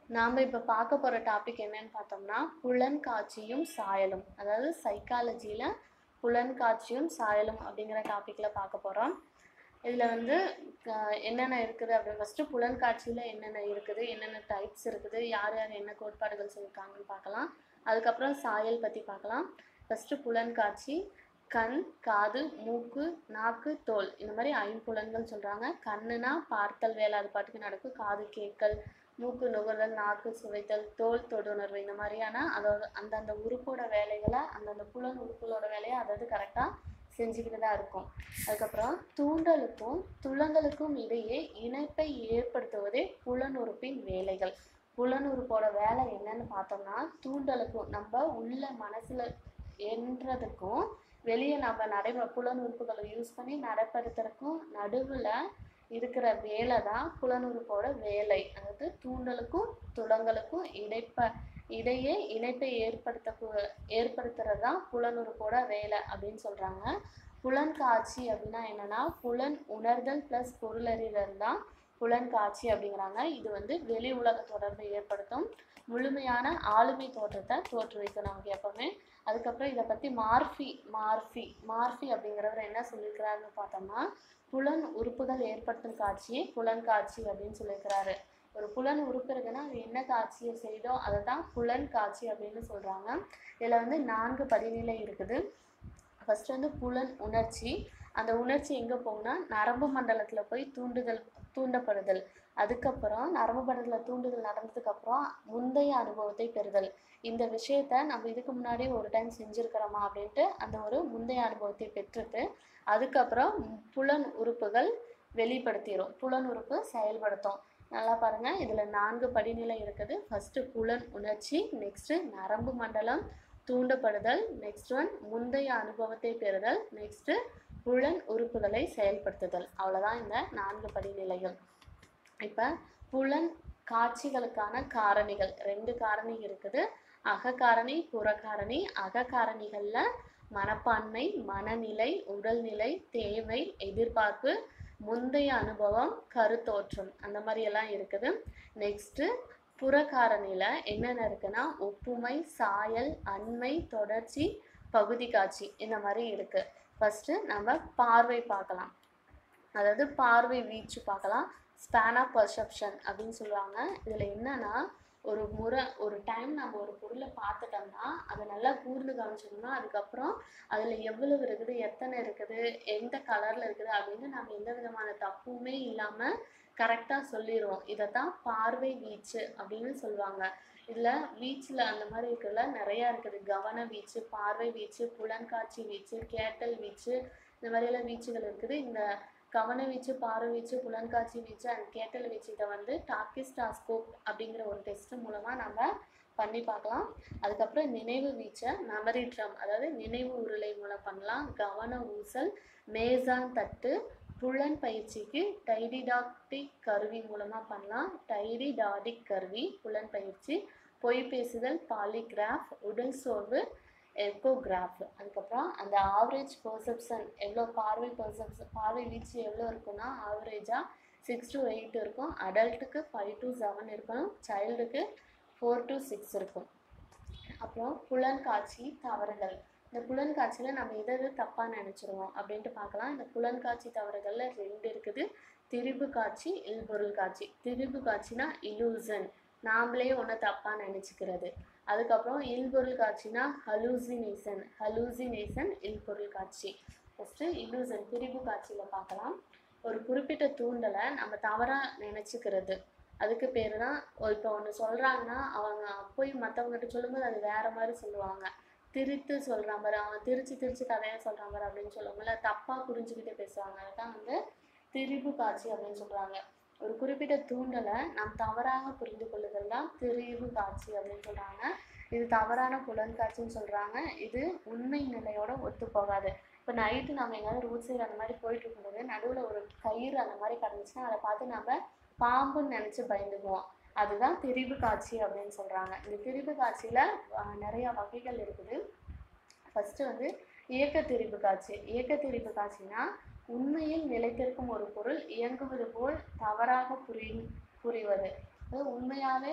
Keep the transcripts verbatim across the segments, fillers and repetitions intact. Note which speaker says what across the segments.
Speaker 1: நாம இப்ப பார்க்க போற டாபிக் என்னன்னு பார்த்தோம்னா, புலன்காட்சியும் சாயலும். அதாவது சைக்காலஜில புலன்காட்சியும் சாயலும் அப்படிங்கிற டாபிக்ல பார்க்க போறோம். இதுல வந்து அ என்னென்ன இருக்குது அப்படின்னு ஃபர்ஸ்ட்டு புலன்காட்சியில என்னென்ன இருக்குது, என்னென்ன டைப்ஸ் இருக்குது, யார் யார் என்ன கோட்பாடுகள் சொல்லியிருக்காங்கன்னு பார்க்கலாம். அதுக்கப்புறம் சாயல் பத்தி பார்க்கலாம். ஃபர்ஸ்ட்டு புலன்காட்சி. கண், காது, மூக்கு, நாக்கு, தோல் இந்த மாதிரி ஐம்புலன்கள் சொல்றாங்க. கண்ணுனா பார்த்தல் வேலை அது பாட்டுக்கு நடக்கும். காது கேட்கல், மூக்கு நுகர்தல், நாக்கு சுவைத்தல், தோல் தொடுணர்வு இந்த மாதிரியான அதோட அந்தந்த உறுப்போட வேலைகளை அந்தந்த புலன் உறுப்புகளோட வேலையை அதாவது கரெக்டாக செஞ்சுக்கிட்டு தான் இருக்கும். அதுக்கப்புறம் தூண்டலுக்கும் துலங்கலுக்கும் இடையே இணைப்பை ஏற்படுத்துவதே புலனுறுப்பின் வேலைகள். புலனுறுப்போட வேலை என்னன்னு பார்த்தோம்னா, தூண்டலுக்கும் நம்ம உள்ள மனசுல என்றதுக்கும் வெளியே நம்ம நடைமுறை புலனுறுப்புகளை யூஸ் பண்ணி நடைபெறுத்துறதுக்கும் நடுவில் இருக்கிற வேலை தான் புலனுறுப்போட வேலை. அதாவது தூண்டலுக்கும் துலங்கலுக்கும் இடைப்ப இடையே இணைப்பை ஏற்படுத்த ஏற்படுத்துறது தான் புலனுறுப்போட வேலை அப்படின்னு சொல்கிறாங்க. புலன்காட்சி அப்படின்னா என்னென்னா, புலன் உணர்தல் ப்ளஸ் பொருளறிதல் தான் புலன்காட்சி அப்படிங்கிறாங்க. இது வந்து வெளி உலக தொடர்பை ஏற்படுத்தும், முழுமையான ஆளுமை தோற்றத்தை தோற்றுவிக்கும் நமக்கு எப்பவுமே. அதுக்கப்புறம் இதை பற்றி மார்ஃபி மார்ஃபி மார்ஃபி அப்படிங்கிறவர் என்ன சொல்லியிருக்கிறாருன்னு பார்த்தோம்னா, புலன் உறுப்புகள் ஏற்படுத்தும் காட்சியை புலன்காட்சி அப்படின்னு சொல்லியிருக்கிறாரு. ஒரு புலன் உறுப்பு இருக்குன்னா அது என்ன காட்சியை செய்தோ அதை தான் புலன் காட்சி அப்படின்னு சொல்கிறாங்க. இதில் வந்து நான்கு படிநிலை இருக்குது. ஃபர்ஸ்ட் வந்து புலன் உணர்ச்சி. அந்த உணர்ச்சி எங்கே போகும்னா நரம்பு மண்டலத்தில் போய் தூண்டுதல் தூண்டப்படுதல். அதுக்கப்புறம் நரம்பு மண்டலத்தில் தூண்டுதல் நடந்ததுக்கப்புறம் முந்தைய அனுபவத்தை பெறுதல். இந்த விஷயத்த நம்ம இதுக்கு முன்னாடி ஒரு டைம் செஞ்சுருக்கிறோமா அப்படின்ட்டு அந்த ஒரு முந்தைய அனுபவத்தை பெற்றுட்டு அதுக்கப்புறம் புலன் உறுப்புகள் வெளிப்படுத்திடும், புலன் உறுப்பு செயல்படுத்தும். நல்லா பாருங்கள், இதில் நான்கு படிநிலை இருக்குது. ஃபஸ்ட்டு புலன் உணர்ச்சி, நெக்ஸ்ட்டு நரம்பு மண்டலம் தூண்டப்படுதல், நெக்ஸ்ட் ஒன் முந்தைய அனுபவத்தை பெறுதல், நெக்ஸ்ட்டு புலன் உறுப்புகளை செயல்படுத்துதல். அவ்வளோதான் இந்த நான்கு படிநிலைகள். இப்போ புலன் காட்சிகளுக்கான காரணிகள் ரெண்டு காரணி இருக்குது. அகக்காரணி, புறக்காரணி. அகக்காரணிகளில் மனப்பான்மை, மனநிலை, உடல்நிலை, தேவை, எதிர்பார்ப்பு, முந்தைய அனுபவம், கருத்தோற்றம் அந்த மாதிரியெல்லாம் இருக்குது. நெக்ஸ்ட்டு புறக்காரணியில் என்னென்ன இருக்குன்னா ஒப்புமை, சாயல், அண்மை, தொடர்ச்சி, பகுதி காட்சி இந்த மாதிரி இருக்குது. ஃபஸ்ட்டு நம்ம பார்வை பார்க்கலாம். அதாவது பார்வை வீச்சு பார்க்கலாம். ஸ்பேன் ஆஃப் பர்செப்ஷன் அப்படின்னு சொல்லுவாங்க. இதில் என்னென்னா ஒரு முறை ஒரு டைம் நம்ம ஒரு பொருளை பார்த்துட்டோம்னா அதை நல்லா கூர்ந்து கவனிச்சோம்னா அதுக்கப்புறம் அதில் எவ்வளவு இருக்குது, எத்தனை இருக்குது, எந்த கலரில் இருக்குது அப்படின்னு நம்ம எந்த விதமான தப்புமே இல்லாமல் கரெக்டாக சொல்லிடுவோம். இதை தான் பார்வை வீச்சு அப்படின்னு சொல்லுவாங்க. இதில் வீச்சில் அந்த மாதிரி இருக்கிறதுல நிறையா இருக்குது. கவன வீச்சு, பார்வை வீச்சு, புலன்காட்சி வீச்சு, கேட்டல் வீச்சு இந்த மாதிரியெல்லாம் வீச்சுகள் இருக்குது. இந்த கவன வீச்சு, பார்வை வீச்சு, புலன்காட்சி வீச்சு அண்ட் கேட்டல் வீச்சு இதை வந்து டாக்கிஸ்டாஸ்கோப் அப்படிங்கிற ஒரு டெஸ்ட் மூலமாக நம்ம பண்ணி பார்க்கலாம். அதுக்கப்புறம் நினைவு வீச்சை மெமரி ட்ரம் அதாவது நினைவு உருளை மூலம் பண்ணலாம். கவன ஊசல், மேசான் தட்டு, புலன் பயிற்சிக்கு டைடிடாக்டிக் கருவி மூலமாக பண்ணலாம். டைடிடாடிக் கருவி புலன் பயிற்சி, பொய் பேசுதல், பாலிகிராஃப், உடல் சோர்வு, எக்கோகிராஃப். அதுக்கப்புறம் அந்த ஆவரேஜ் பர்செப்ஷன் எவ்வளோ பார்வை பர்செப்ஷன் பார்வை வீச்சு எவ்வளோ இருக்குன்னா ஆவரேஜாக சிக்ஸ் டு எயிட் இருக்கும். அடல்ட்டுக்கு ஃபைவ் டு செவன் இருக்கணும். சைல்டுக்கு ஃபோர் டு சிக்ஸ் இருக்கும். அப்புறம் புலன்காட்சி தவறுகள். இந்த புலன்காட்சியில் நம்ம எதை எது தப்பாக நினச்சிருவோம் அப்படின்ட்டு பார்க்கலாம். இந்த புலன்காட்சி தவறுகளில் ரெண்டு இருக்குது. திரிபு காட்சி, இல்பொருள் காட்சி. திரிபு காட்சினா இலூசன், நாமளே ஒன்று தப்பாக நினச்சிக்கிறது. அதுக்கப்புறம் இல்பொருள் காட்சினா ஹலூசினேஷன், ஹலூசினேஷன் இல்பொருள் காட்சி. ஃபஸ்ட்டு இலூசன் திரிபு காட்சியில் பார்க்கலாம். ஒரு குறிப்பிட்ட தூண்டலை நம்ம தவறாக நினச்சிக்கிறது, அதுக்கு பேர் தான். இப்போ ஒன்று சொல்கிறாங்கன்னா அவங்க போய் மற்றவங்ககிட்ட சொல்லும்போது அது வேறு மாதிரி சொல்லுவாங்க. திரித்து சொல்கிற மாதிரி, அவங்க திரிச்சு திரிச்சு கதையாக சொல்கிற மாதிரி அப்படின்னு சொல்லுவாங்கள்ல, தப்பாக புரிஞ்சுக்கிட்டே பேசுவாங்க. அதுதான் வந்து திரிபு காட்சி அப்படின்னு சொல்கிறாங்க. ஒரு குறிப்பிட்ட தூண்டலை நாம் தவறாக புரிந்து கொள்ளுதல் தான் திரிபு காட்சி அப்படின்னு சொல்கிறாங்க. இது தவறான புலன்காட்சின்னு சொல்கிறாங்க. இது உண்மை நிலையோட ஒத்து போகாது. இப்போ நைட்டு நம்ம எங்கேயாவது ரோட் சைடு அந்த மாதிரி போயிட்டு இருக்கும்போது நடுவில் ஒரு கயிறு அந்த மாதிரி கிடந்துச்சுன்னா அதை பார்த்து நம்ம பாம்புன்னு நினச்சி பயந்துக்குவோம். அதுதான் திரிபு காட்சி அப்படின்னு சொல்கிறாங்க. இந்த திரிபு காட்சியில் நிறையா வகைகள் இருக்குது. ஃபஸ்ட்டு வந்து இயக்க திரிபு காட்சி. இயக்க திரிபு காட்சினா உண்மையில் நிலைத்திருக்கும் ஒரு பொருள் இயங்குவது போல் தவறாக புரி புரிவது. அது உண்மையாகவே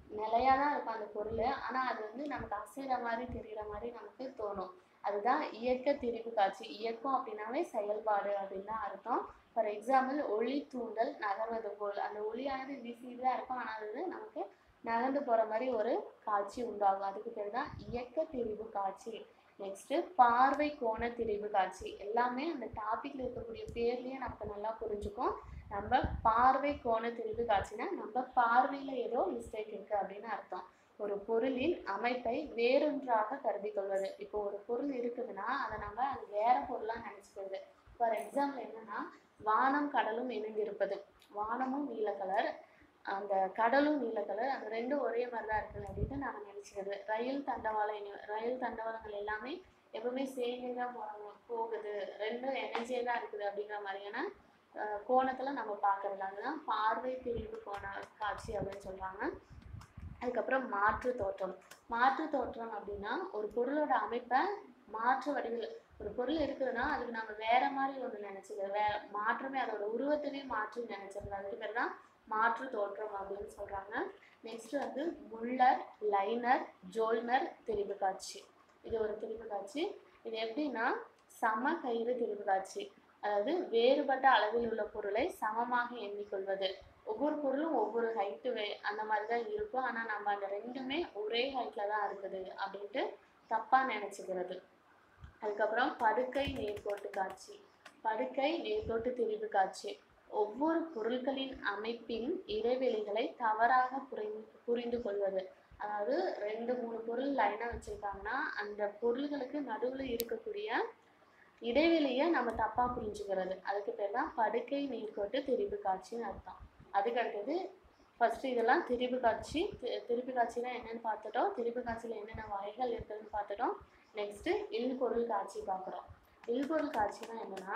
Speaker 1: நிலையாக தான் இருக்கும் அந்த பொருள். ஆனால் அது வந்து நமக்கு அசைகிற மாதிரி தெரிகிற மாதிரி நமக்கு தோணும். அதுதான் இயக்க திரிபு காட்சி. இயக்கம் அப்படின்னாவே செயல்பாடு அப்படின்னு தான் அர்த்தம். ஃபார் எக்ஸாம்பிள் ஒளி தூண்டல் நகர்வது போல். அந்த ஒளியானது வீசிட்டு தான் இருக்கும், ஆனால் அது நமக்கு நகர்ந்து போகிற மாதிரி ஒரு காட்சி உண்டாகும். அதுக்கு பேர் தான் இயக்க திரிபு காட்சி. நெக்ஸ்ட்டு பார்வை கோண திரிபு காட்சி. எல்லாமே அந்த டாப்பிக்கில் இருக்கக்கூடிய பேர்லேயே நமக்கு நல்லா புரிஞ்சுக்கும். நம்ம பார்வை கோண திரிபு காட்சினா நம்ம பார்வையில் ஏதோ மிஸ்டேக் இருக்குது அப்படின்னு அர்த்தம். ஒரு பொருளின் அமைப்பை வேறொன்றாக கருதி கொள்வது. இப்போ ஒரு பொருள் இருக்குதுன்னா அதை நம்ம அது வேற பொருளாக நினச்சிக்கிறது. ஃபார் எக்ஸாம்பிள் என்னன்னா, வானம் கடலும் இணைந்திருப்பது. வானமும் நீல கலர், அந்த கடலும் நீல கலர், அந்த ரெண்டும் ஒரே மாதிரி தான் இருக்குது அப்படின்னு நம்ம நினச்சிக்கிறது. ரயில் தண்டவாளம் இணை ரயில் தண்டவாளங்கள் எல்லாமே எப்பவுமே சேர்ந்தே தான் போகிறாங்க போகுது, ரெண்டும் எனர்ஜியே தான் இருக்குது அப்படிங்கிற மாதிரியான கோணத்தில் நம்ம பார்க்குறது. அதுதான் பார்வை திரிபு கோண காட்சி அப்படின்னு சொல்கிறாங்க. அதுக்கப்புறம் மாற்று தோற்றம். மாற்று தோற்றம் அப்படின்னா ஒரு பொருளோட அமைப்பை மாற்று வடிவில், ஒரு பொருள் இருக்குதுன்னா அதுக்கு நம்ம வேற மாதிரி ஒன்று நினச்சிக்கிறது, வே மாற்றமே அதோட உருவத்திலே மாற்றி நினைச்சிருது. அதுக்கு பேர் தான் மாற்று தோற்றம் அப்படின்னு சொல்கிறாங்க. நெக்ஸ்ட் வந்து முல்லர், லைனர், ஜோல்னர் திரிபு காட்சி. இது ஒரு திரிபு காட்சி. இது எப்படின்னா சம கயிறு திரிபு காட்சி. அதாவது வேறுபட்ட அளவில் உள்ள பொருளை சமமாக எண்ணிக்கொள்வது. ஒவ்வொரு பொருளும் ஒவ்வொரு ஹைட்டு வே அந்த மாதிரி தான் இருக்கும், ஆனால் நம்ம அந்த ரெண்டுமே ஒரே ஹைட்டில் தான் இருக்குது அப்படின்ட்டு தப்பாக நினச்சிக்கிறது. அதுக்கப்புறம் படுக்கை நேர்கோட்டு காட்சி. படுக்கை நேர்கோட்டு திரிபு காட்சி. ஒவ்வொரு பொருட்களின் அமைப்பின் இடைவெளிகளை தவறாக புரிந்து புரிந்து கொள்வது. அதாவது ரெண்டு மூணு பொருள் லைனாக வச்சுருக்காங்கன்னா அந்த பொருள்களுக்கு நடுவில் இருக்கக்கூடிய இடைவெளியை நம்ம தப்பாக புரிஞ்சுக்கிறது. அதுக்கு பேர் தான் படுக்கை நேர்கோட்டு திரிபு காட்சின்னு அர்த்தம். அதுக்கு அடுத்தது ஃபஸ்ட்டு இதெல்லாம் திரிபு காட்சி. திரிபு காட்சினா என்னென்னு பார்த்துட்டோம். திரிபு காட்சியில் என்னென்ன வகைகள் இருக்குதுன்னு பார்த்துட்டோம். நெக்ஸ்ட்டு இல்பொருள் காட்சி பார்க்குறோம். இல்பொருள் காட்சினா என்னென்னா,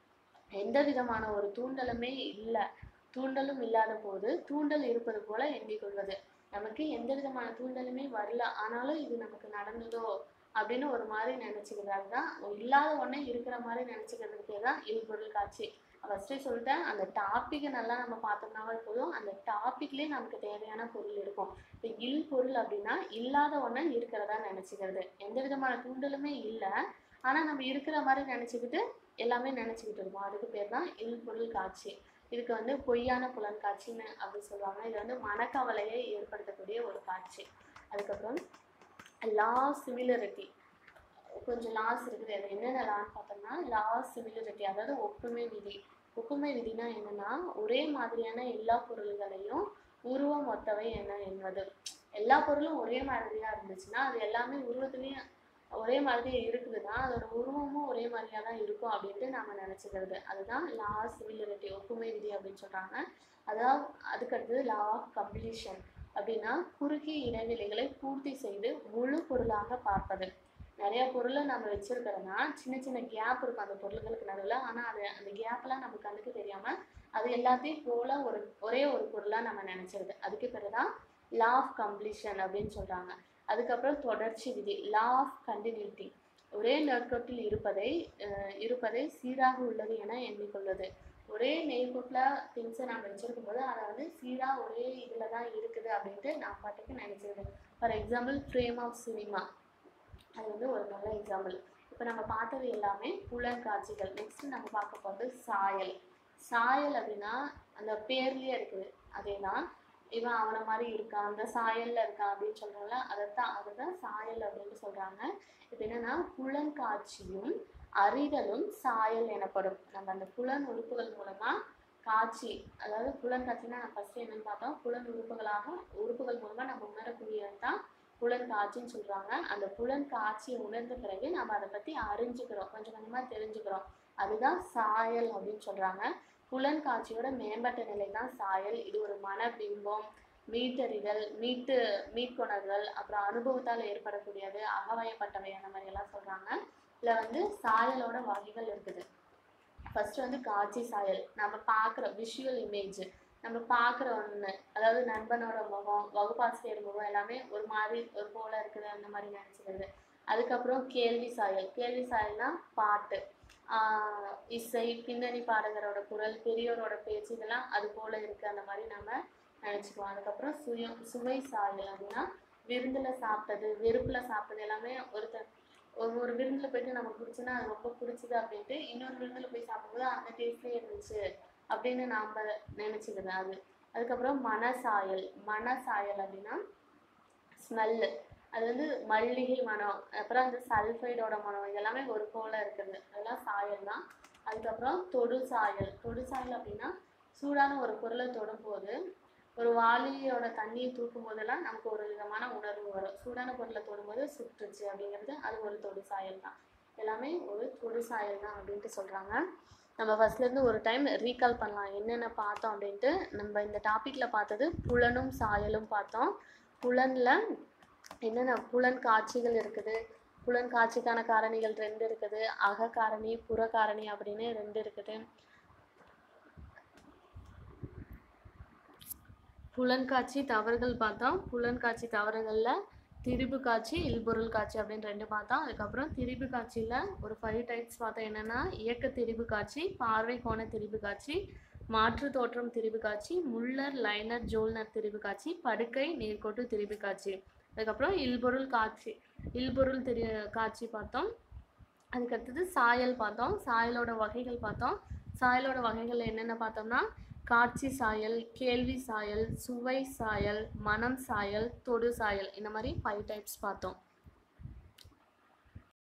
Speaker 1: எந்த விதமான ஒரு தூண்டலுமே இல்லை, தூண்டலும் இல்லாத போது தூண்டல் இருப்பது போல எண்ணிக்கொள்வது. நமக்கு எந்த விதமான தூண்டலுமே வரல, ஆனாலும் இது நமக்கு நடந்ததோ அப்படின்னு ஒரு மாதிரி நினச்சிக்கிறது. அதுதான் இல்லாத ஒன்றே இருக்கிற மாதிரி நினச்சிக்கிறதுக்கு தான் இல்பொருள் காட்சி. ஃபஸ்ட்டே சொல்லிட்டேன், அந்த டாப்பிக்கை நல்லா நம்ம பார்த்தோம்னாவே போதும், அந்த டாப்பிக்லேயே நமக்கு தேவையான பொருள் இருக்கும். இப்போ இல் பொருள் அப்படின்னா இல்லாத ஒன்றை இருக்கிறதா நினச்சிக்கிறது. எந்த விதமான தூண்டலுமே இல்லை, ஆனால் நம்ம இருக்கிற மாதிரி நினச்சிக்கிட்டு எல்லாமே நினச்சிக்கிட்டு இருக்கோம். அதுக்கு பேர் தான் இல் பொருள் காட்சி. இதுக்கு வந்து பொய்யான புலன் காட்சின்னு அப்படி சொல்லுவாங்க. இது வந்து மனக்கவலையை ஏற்படுத்தக்கூடிய ஒரு காட்சி. அதுக்கப்புறம் லா சிமிலரிட்டி. கொஞ்சம் லாஸ் இருக்குது. அது என்னென்ன லான்னு பார்த்தோம்னா, லா சிமிலரிட்டி, அதாவது ஒப்புமை விதி. ஒப்புமை விதினா என்னென்னா, ஒரே மாதிரியான எல்லா பொருள்களையும் உருவம் ஒத்தவை என எண்ணுவது. எல்லா பொருளும் ஒரே மாதிரியாக இருந்துச்சுன்னா அது எல்லாமே உருவத்துலேயும் ஒரே மாதிரியே இருக்குதுன்னா அதோட உருவமும் ஒரே மாதிரியாக தான் இருக்கும் அப்படின்ட்டு நம்ம நினச்சிக்கிறது. அதுதான் லா சிமிலரிட்டி, ஒப்புமை விதி அப்படின்னு சொல்கிறாங்க. அதாவது அதுக்கடுத்தது லா ஆஃப் கம்ப்ளீஷன். அப்படின்னா குறுகிய இடைவெளிகளை பூர்த்தி செய்து முழு பொருளாக பார்ப்பது. நிறைய பொருளை நம்ம வச்சுருக்கிறோன்னா சின்ன சின்ன கேப் இருக்கும் அந்த பொருள்களுக்கு நடுவில், ஆனால் அது அந்த கேப்லாம் நம்ம கண்ணுக்கு தெரியாமல் அது எல்லாத்தையும் போல் ஒரு ஒரே ஒரு பொருளாக நம்ம நினச்சிருது. அதுக்கு பிறகு தான் லா ஆஃப் கம்ப்ளீஷன் அப்படின்னு சொல்கிறாங்க. அதுக்கப்புறம் தொடர்ச்சி விதி, லா ஆஃப் கண்டினியூட்டி. ஒரே நேர்கோட்டில் இருப்பதை இருப்பதை சீராக உள்ளது என எண்ணிக்கொள்வது. ஒரே நேர்கோட்டில் திங்ஸை நம்ம வச்சுருக்கும் போது அதை வந்து சீராக ஒரே இதில் தான் இருக்குது அப்படின்ட்டு நான் பாட்டுக்கு நினச்சிருது. For example frame of cinema, அது வந்து ஒரு நல்ல எக்ஸாம்பிள். இப்போ நம்ம பார்த்தது எல்லாமே புலன் காட்சிகள். நெக்ஸ்ட்டு நம்ம பார்க்க போகிறது சாயல். சாயல் அப்படின்னா அந்த பேர்லேயே இருக்குது, அதே தான். இவன் அவனை மாதிரி இருக்கான், அந்த சாயலில் இருக்கான் அப்படின்னு சொல்கிறாங்கள, அதை தான் அதுதான் சாயல் அப்படின்னு சொல்கிறாங்க. இப்போ என்னென்னா புலன் காட்சியும் அறிதலும் சாயல் எனப்படும். நம்ம அந்த புலன் உறுப்புகள் மூலமாக காட்சி, அதாவது புலன் காட்சின்னா நான் ஃபஸ்ட்டு என்னென்னு பார்த்தோம், புலன் உறுப்புகளாக உறுப்புகள் மூலமாக நம்ம உணரக்கூடியது தான் புலன் காட்சின்னு சொல்கிறாங்க. அந்த புலன் காட்சியை உணர்ந்த பிறகு நம்ம அதை பற்றி அறிஞ்சுக்கிறோம், கொஞ்சம் கொஞ்சமாக தெரிஞ்சுக்கிறோம். அதுதான் சாயல் அப்படின்னு சொல்கிறாங்க. புலன் காட்சியோட மேம்பட்ட நிலை தான் சாயல். இது ஒரு மனபிம்பம், மீட்டறிதல், மீட்டு மீட்கொணர்தல், அப்புறம் அனுபவத்தால் ஏற்படக்கூடியது, அகவயப்பட்டவை, அந்த மாதிரி எல்லாம் சொல்கிறாங்க. இதில் வந்து சாயலோட வகைகள் இருக்குது. ஃபஸ்ட்டு வந்து காட்சி சாயல். நம்ம பார்க்குற விஷுவல் இமேஜ், நம்ம பார்க்குற ஒன்று, அதாவது நண்பனோட முகம், வகுப்பாசிரியர் முகம் எல்லாமே ஒரு மாதிரி ஒரு போல இருக்குது அந்த மாதிரி நினச்சிக்கிறது. அதுக்கப்புறம் கேள்வி சாயல். கேள்வி சாயல்னா பாட்டு, இசை, பின்னணி பாடகரோட குரல், பெரியோரோட பேச்சு, இதெல்லாம் அது போல் இருக்குது அந்த மாதிரி நம்ம நினச்சிக்குவோம். அதுக்கப்புறம் சுயம் சுவை சாயல் அப்படின்னா விருந்தில் சாப்பிட்டது, வெறுப்பில் சாப்பிட்டது எல்லாமே ஒருத்தர் ஒரு ஒரு விருந்தில் போயிட்டு நமக்கு பிடிச்சுன்னா அது ரொம்ப பிடிச்சிது அப்படின்ட்டு இன்னொரு விருந்தில் போய் சாப்பிடும்போது அந்த டேஸ்ட்லேயே இருந்துச்சு அப்படின்னு நாம் நினச்சிக்கிறது அது. அதுக்கப்புறம் மனசாயல். மனசாயல் அப்படின்னா ஸ்மெல்லு, அது வந்து மல்லிகை மனம், அப்புறம் அந்த சல்ஃபைடோட மனம், இதெல்லாமே ஒரு போல இருக்குது, அதெல்லாம் சாயல் தான். அதுக்கப்புறம் தொடு சாயல். தொடு சாயல் அப்படின்னா சூடான ஒரு பொருளை தொடும்போது ஒரு வாளியோட தண்ணியை தூக்கும் போதெல்லாம் நமக்கு ஒரு விதமான உணர்வு வரும். சூடான பொருளை தொடும்போது சுட்டுச்சு அப்படிங்கிறது அது ஒரு தொடு சாயல் தான். எல்லாமே ஒரு தொடு சாயல் தான் அப்படின்ட்டு சொல்கிறாங்க. நம்ம ஃபஸ்ட்லேருந்து ஒரு டைம் ரீகால் பண்ணலாம் என்னென்ன பார்த்தோம் அப்படின்ட்டு. நம்ம இந்த டாப்பிக்கில் பார்த்தது புலனும் சாயலும் பார்த்தோம். புலனில் என்னென்ன புலன் காட்சிகள் இருக்குது, புலன் காட்சிக்கான காரணிகள் ரெண்டு இருக்குது, அகக்காரணி புறக்காரணி அப்படின்னு ரெண்டு இருக்குது. புலன்காட்சி தவறுகள் பார்த்தோம். புலன்காட்சி தவறுகளில் திரிபு காட்சி, இல்பொருள் காட்சி அப்படின்னு ரெண்டு பார்த்தோம். அதுக்கப்புறம் திரிபு காட்சியில் ஒரு ஃபைவ் டைப்ஸ் பார்த்தோம். என்னென்னா இயக்க திரிபு காட்சி, பார்வை கோண திரிபு காட்சி, மாற்று தோற்றம் திரிபு காட்சி, முல்லர் லைனர் ஜோல்னர் திரிபு காட்சி, படுக்கை நேர்கோட்டு திரிபு காட்சி. அதுக்கப்புறம் இல்பொருள் காட்சி இல்பொருள் திரி காட்சி பார்த்தோம். அதுக்கடுத்தது சாயல் பார்த்தோம். சாயலோட வகைகள் பார்த்தோம். சாயலோட வகைகள் என்னென்ன பார்த்தோம்னா காட்சி சாயல், கேள்வி சாயல், சுவை சாயல், மனம் சாயல், தொடு சாயல், இந்த மாதிரி ஃபைவ் டைப்ஸ் பார்த்தோம்.